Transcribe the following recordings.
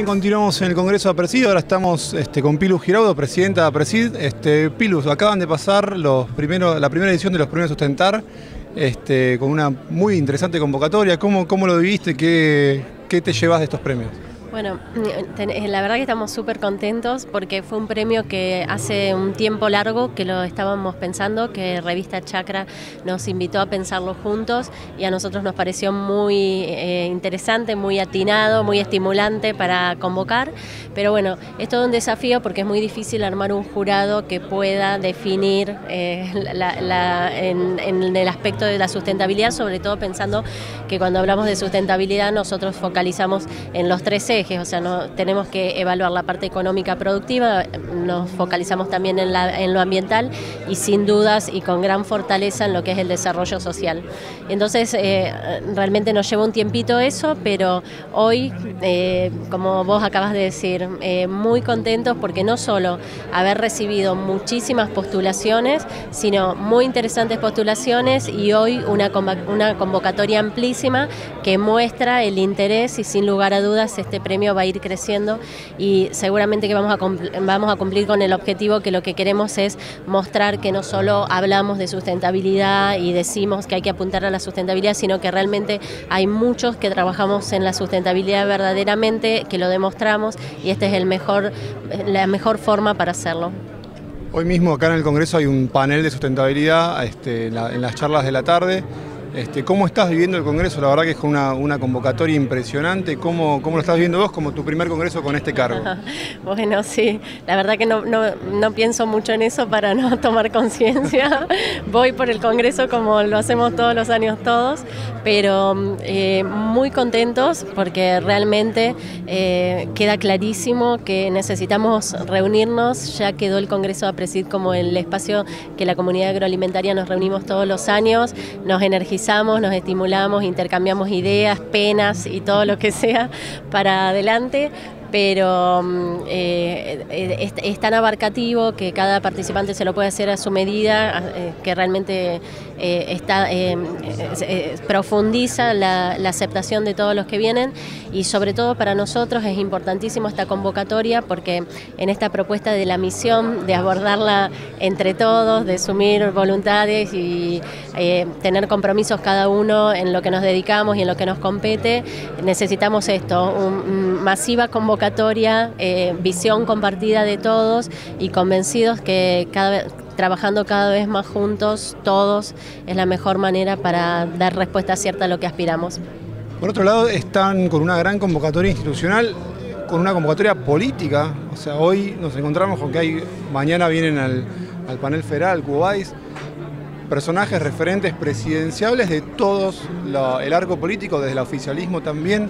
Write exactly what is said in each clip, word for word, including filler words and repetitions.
continuamos en el Congreso de APRESID. Ahora estamos este, con Pilu Giraudo, presidenta de APRESID. Este, Pilu, acaban de pasar los primeros, la primera edición de los Premios Sustentar, este, con una muy interesante convocatoria. ¿Cómo, cómo lo viviste? ¿Qué, qué te llevas de estos premios? Bueno, la verdad que estamos súper contentos porque fue un premio que hace un tiempo largo que lo estábamos pensando, que Revista Chacra nos invitó a pensarlo juntos y a nosotros nos pareció muy eh, interesante, muy atinado, muy estimulante para convocar. Pero bueno, es todo un desafío porque es muy difícil armar un jurado que pueda definir eh, la, la, en, en el aspecto de la sustentabilidad, sobre todo pensando que cuando hablamos de sustentabilidad nosotros focalizamos en los tres ejes. O sea, no, tenemos que evaluar la parte económica productiva, nos focalizamos también en, la, en lo ambiental y sin dudas y con gran fortaleza en lo que es el desarrollo social. Entonces, eh, realmente nos lleva un tiempito eso, pero hoy, eh, como vos acabas de decir, eh, muy contentos porque no solo haber recibido muchísimas postulaciones, sino muy interesantes postulaciones y hoy una, una convocatoria amplísima que muestra el interés y sin lugar a dudas este premio va a ir creciendo y seguramente que vamos a, vamos a cumplir con el objetivo que lo que queremos es mostrar que no solo hablamos de sustentabilidad y decimos que hay que apuntar a la sustentabilidad, sino que realmente hay muchos que trabajamos en la sustentabilidad verdaderamente, que lo demostramos y esta es el mejor, la mejor forma para hacerlo. Hoy mismo acá en el Congreso hay un panel de sustentabilidad este, en, la, en las charlas de la tarde. Este, ¿Cómo estás viviendo el Congreso? La verdad que es una, una convocatoria impresionante. ¿Cómo, ¿Cómo lo estás viendo vos como tu primer Congreso con este cargo? Bueno, sí, la verdad que no, no, no pienso mucho en eso para no tomar conciencia. Voy por el Congreso como lo hacemos todos los años todos, pero eh, muy contentos porque realmente eh, queda clarísimo que necesitamos reunirnos. Ya quedó el Congreso de APRESID como el espacio que la comunidad agroalimentaria nos reunimos todos los años, nos energizamos, nos estimulamos, intercambiamos ideas, penas y todo lo que sea para adelante, pero eh, es, es tan abarcativo que cada participante se lo puede hacer a su medida, eh, que realmente eh, está, eh, eh, profundiza la, la aceptación de todos los que vienen y sobre todo para nosotros es importantísimo esta convocatoria porque en esta propuesta de la misión, de abordarla entre todos, de sumir voluntades y eh, tener compromisos cada uno en lo que nos dedicamos y en lo que nos compete, necesitamos esto, un, masiva convocatoria, eh, visión compartida de todos y convencidos que cada vez, trabajando cada vez más juntos, todos, es la mejor manera para dar respuesta cierta a lo que aspiramos. Por otro lado, están con una gran convocatoria institucional, con una convocatoria política. O sea, hoy nos encontramos con que hay, mañana vienen al, al panel federal, Cubáis, personajes referentes presidenciables de todos la, el arco político, desde el oficialismo también.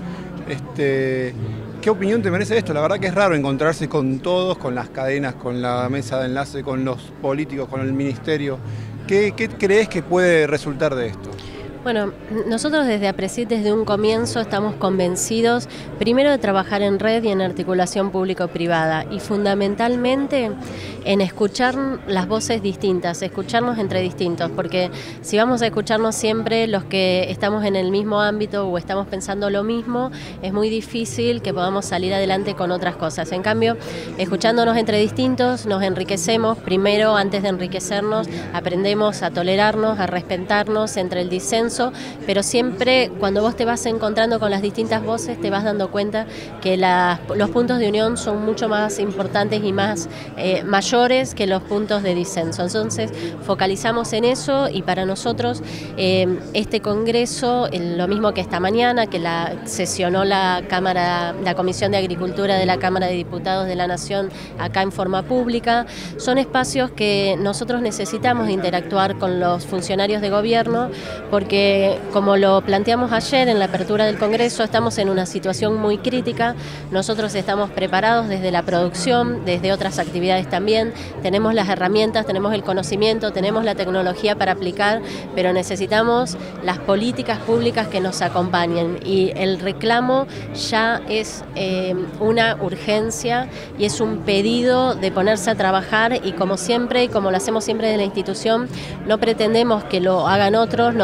Este, ¿Qué opinión te merece esto? La verdad que es raro encontrarse con todos, con las cadenas, con la mesa de enlace, con los políticos, con el ministerio. ¿Qué, qué crees que puede resultar de esto? Bueno, nosotros desde APRESID, desde un comienzo, estamos convencidos, primero de trabajar en red y en articulación público-privada, y fundamentalmente en escuchar las voces distintas, escucharnos entre distintos, porque si vamos a escucharnos siempre los que estamos en el mismo ámbito o estamos pensando lo mismo, es muy difícil que podamos salir adelante con otras cosas. En cambio, escuchándonos entre distintos, nos enriquecemos. Primero, antes de enriquecernos, aprendemos a tolerarnos, a respetarnos entre el disenso, pero siempre cuando vos te vas encontrando con las distintas voces te vas dando cuenta que las, los puntos de unión son mucho más importantes y más eh, mayores que los puntos de disenso. Entonces focalizamos en eso y para nosotros eh, este congreso, lo mismo que esta mañana que la sesionó la Cámara, la Comisión de Agricultura de la Cámara de Diputados de la Nación acá en forma pública, son espacios que nosotros necesitamos de interactuar con los funcionarios de gobierno porque como lo planteamos ayer en la apertura del Congreso, estamos en una situación muy crítica. Nosotros estamos preparados desde la producción, desde otras actividades también, tenemos las herramientas, tenemos el conocimiento, tenemos la tecnología para aplicar, pero necesitamos las políticas públicas que nos acompañen y el reclamo ya es eh, una urgencia y es un pedido de ponerse a trabajar y como siempre, y como lo hacemos siempre de la institución, no pretendemos que lo hagan otros, nos ofrecemos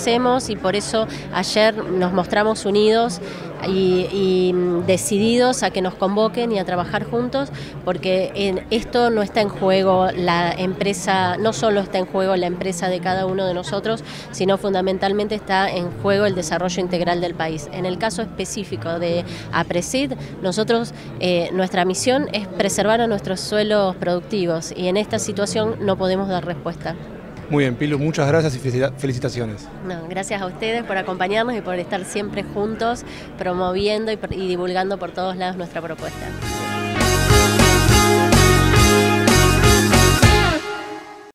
hacemos y por eso ayer nos mostramos unidos y, y decididos a que nos convoquen y a trabajar juntos, porque en esto no está en juego la empresa, no solo está en juego la empresa de cada uno de nosotros, sino fundamentalmente está en juego el desarrollo integral del país. En el caso específico de APRESID, nosotros, eh, nuestra misión es preservar a nuestros suelos productivos y en esta situación no podemos dar respuesta. Muy bien, Pilu, muchas gracias y felicitaciones. No, gracias a ustedes por acompañarnos y por estar siempre juntos, promoviendo y, y divulgando por todos lados nuestra propuesta.